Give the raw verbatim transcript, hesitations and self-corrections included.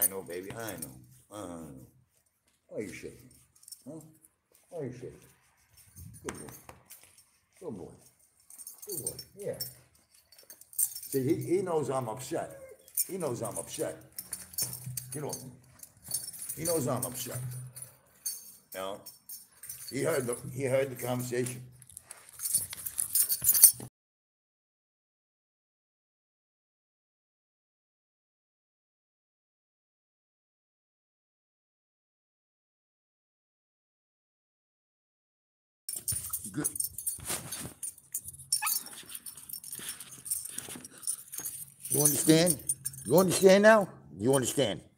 I know, baby. I know. I know. Why are you shaking? Huh? Why are you shaking? Good boy. Good boy. Good boy. Yeah. See, he, he knows I'm upset. He knows I'm upset. You know, he knows I'm upset. You know, he heard the he heard the conversation. Good. You understand? You understand now? You understand?